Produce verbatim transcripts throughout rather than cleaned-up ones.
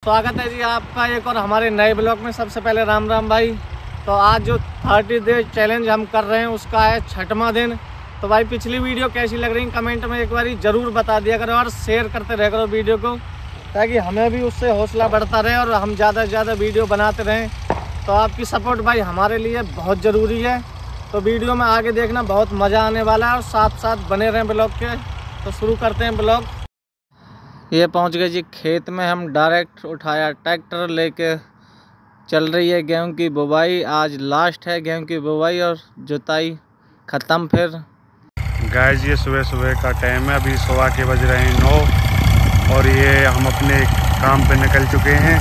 स्वागत है जी आपका एक और हमारे नए ब्लॉग में। सबसे पहले राम राम भाई। तो आज जो थर्टी डे चैलेंज हम कर रहे हैं उसका है छठवां दिन। तो भाई पिछली वीडियो कैसी लग रही कमेंट में एक बार ज़रूर बता दिया करो और शेयर करते रह करो वीडियो को, ताकि हमें भी उससे हौसला बढ़ता रहे और हम ज़्यादा से ज़्यादा वीडियो बनाते रहें। तो आपकी सपोर्ट भाई हमारे लिए बहुत ज़रूरी है। तो वीडियो में आगे देखना, बहुत मज़ा आने वाला है और साथ साथ बने रहें ब्लॉग के। तो शुरू करते हैं ब्लॉग। ये पहुंच गए जी खेत में, हम डायरेक्ट उठाया ट्रैक्टर लेके। चल रही है गेहूं की बुवाई, आज लास्ट है गेहूं की बुवाई और जुताई ख़त्म। फिर गाइस ये सुबह सुबह का टाइम है, अभी सुबह के बज रहे हैं नौ और ये हम अपने काम पे निकल चुके हैं।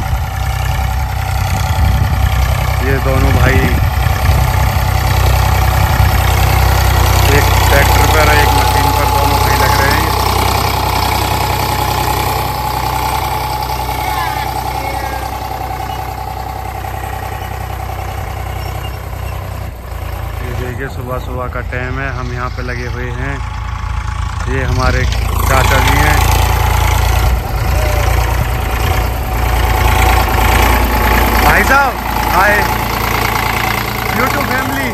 ये दोनों भाई एक ट्रैक्टर पर एक मशीन पर, दोनों भाई लग रहे हैं। देखिए सुबह सुबह का टाइम है, हम यहाँ पे लगे हुए हैं। ये हमारे चाचा जी हैं। भाई साहब हाय यूट्यूब फैमिली।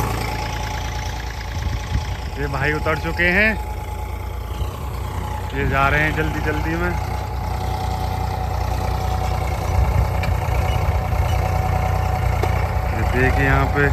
ये भाई उतर चुके हैं, ये जा रहे हैं जल्दी जल्दी में। ये देखिए यहाँ पे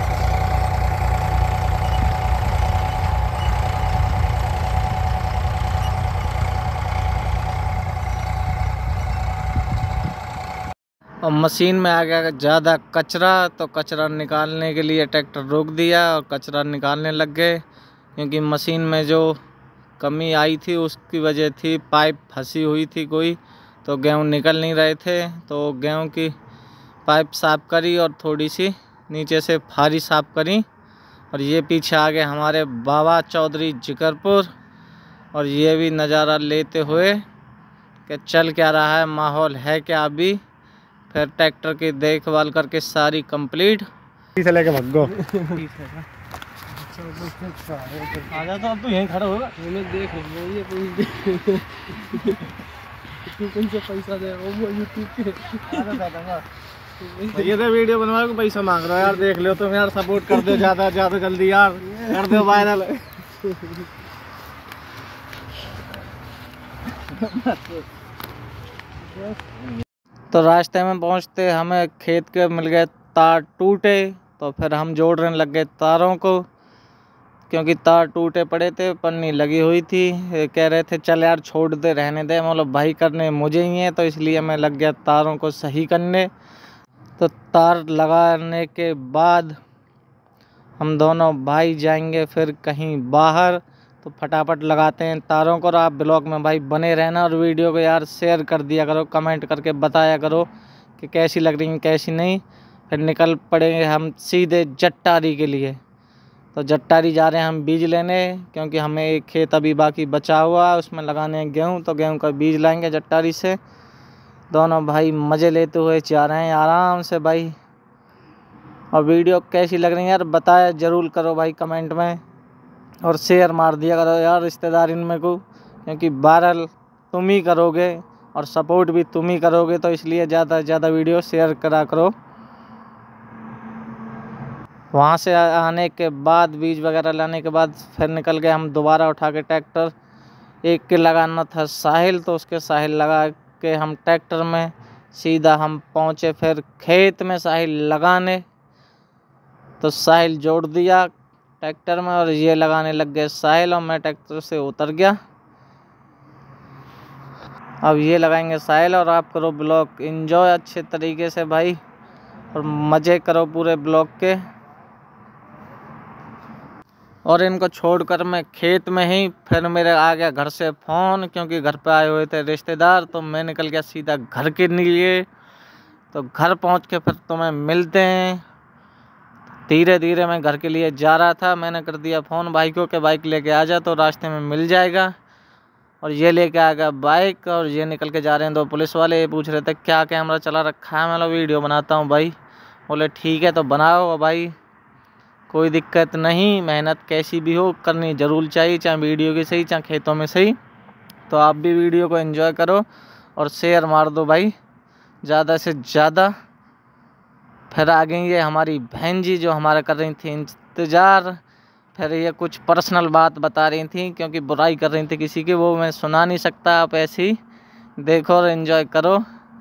और मशीन में आ गया ज़्यादा कचरा, तो कचरा निकालने के लिए ट्रैक्टर रोक दिया और कचरा निकालने लग गए, क्योंकि मशीन में जो कमी आई थी उसकी वजह थी पाइप फंसी हुई थी कोई, तो गेहूं निकल नहीं रहे थे। तो गेहूं की पाइप साफ़ करी और थोड़ी सी नीचे से फारी साफ़ करी। और ये पीछे आ गए हमारे बाबा चौधरी जिकरपुर, और ये भी नज़ारा लेते हुए कि चल क्या रहा है, माहौल है क्या अभी। फिर ट्रैक्टर की देखभाल करके सारी कंप्लीट। पीछे लेके भगो। आजा तो अब तो यहीं खड़ा होगा। मैं देख रहा हूँ ये कोई कौन सा पैसा दे वो यूट्यूब के। ये तो वीडियो बनवा के पैसा मांग रहा है यार, देख लो तुम यार, सपोर्ट कर दो ज़्यादा ज़्यादा जल्दी यार, कर दो वायरल। तो रास्ते में पहुंचते हमें खेत के मिल गए तार टूटे, तो फिर हम जोड़ने लग गए तारों को, क्योंकि तार टूटे पड़े थे, पन्नी लगी हुई थी। कह रहे थे चल यार छोड़ दे, रहने दे, मतलब भाई करने मुझे ही है, तो इसलिए मैं लग गया तारों को सही करने। तो तार लगाने के बाद हम दोनों भाई जाएंगे फिर कहीं बाहर, तो फटाफट लगाते हैं तारों को। और आप ब्लॉग में भाई बने रहना और वीडियो को यार शेयर कर दिया करो, कमेंट करके बताया करो कि कैसी लग रही है कैसी नहीं। फिर निकल पड़ेंगे हम सीधे जट्टारी के लिए। तो जट्टारी जा रहे हैं हम बीज लेने, क्योंकि हमें एक खेत अभी बाकी बचा हुआ है, उसमें लगाने हैं गेहूँ, तो गेहूँ का बीज लाएंगे जट्टारी से। दोनों भाई मज़े लेते हुए जा रहे हैं आराम से भाई। और वीडियो कैसी लग रही है यार बताया ज़रूर करो भाई कमेंट में, और शेयर मार दिया करो यार रिश्तेदारी में को, क्योंकि वायरल तुम ही करोगे और सपोर्ट भी तुम ही करोगे, तो इसलिए ज़्यादा से ज़्यादा वीडियो शेयर करा करो। वहाँ से आने के बाद बीज वगैरह लाने के बाद फिर निकल गए हम दोबारा उठा के ट्रैक्टर। एक के लगाना था साहिल, तो उसके साहिल लगा के हम ट्रैक्टर में सीधा हम पहुँचे फिर खेत में साहिल लगाने। तो साहिल जोड़ दिया ट्रैक्टर में और ये लगाने लग गए साहिल, और मैं ट्रैक्टर से उतर गया। अब ये लगाएंगे साहिल, और आप करो ब्लॉग एंजॉय अच्छे तरीके से भाई, और मज़े करो पूरे ब्लॉग के। और इनको छोड़कर मैं खेत में ही, फिर मेरे आ गया घर से फ़ोन, क्योंकि घर पे आए हुए थे रिश्तेदार, तो मैं निकल गया सीधा घर के लिए। तो घर पहुंच के फिर तुम्हें मिलते हैं। धीरे धीरे मैं घर के लिए जा रहा था, मैंने कर दिया फ़ोन भाई को कि बाइक लेके आ जा, तो रास्ते में मिल जाएगा। और ये लेके आ गया बाइक, और ये निकल के जा रहे हैं दो पुलिस वाले। ये पूछ रहे थे क्या कैमरा चला रखा है, मैं वीडियो बनाता हूँ भाई। बोले ठीक है तो बनाओ भाई, कोई दिक्कत नहीं, मेहनत कैसी भी हो करनी ज़रूर चाहिए, चाहे वीडियो की सही चाहे खेतों में सही। तो आप भी वीडियो को एंजॉय करो और शेयर मार दो भाई। ज़्यादा से ज़्यादा। फिर आ गई ये हमारी बहन जी जो हमारा कर रही थी इंतज़ार। फिर ये कुछ पर्सनल बात बता रही थी क्योंकि बुराई कर रही थी किसी की, वो मैं सुना नहीं सकता, आप ऐसे ही देखो और एंजॉय करो।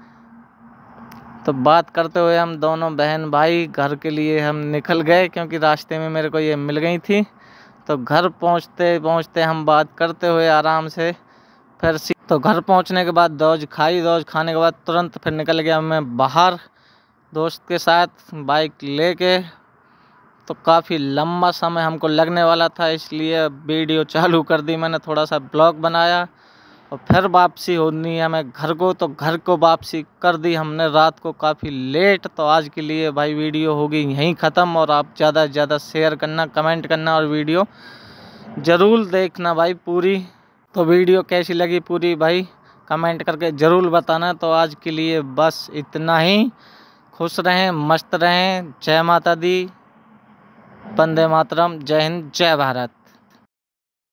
तो बात करते हुए हम दोनों बहन भाई घर के लिए हम निकल गए क्योंकि रास्ते में मेरे को ये मिल गई थी। तो घर पहुंचते पहुंचते हम बात करते हुए आराम से फिर तो घर पहुंचने के बाद दौज खाई। दौज खाने के बाद तुरंत फिर निकल गया मैं बाहर दोस्त के साथ बाइक लेके। तो काफ़ी लंबा समय हमको लगने वाला था, इसलिए वीडियो चालू कर दी मैंने, थोड़ा सा ब्लॉग बनाया और फिर वापसी होनी है हमें घर को। तो घर को वापसी कर दी हमने रात को काफ़ी लेट। तो आज के लिए भाई वीडियो होगी यहीं ख़त्म, और आप ज़्यादा से ज़्यादा शेयर करना, कमेंट करना और वीडियो ज़रूर देखना भाई पूरी। तो वीडियो कैसी लगी पूरी भाई कमेंट करके ज़रूर बताना। तो आज के लिए बस इतना ही। खुश रहें, मस्त रहें। जय माता दी, वंदे मातरम, जय हिंद, जय भारत।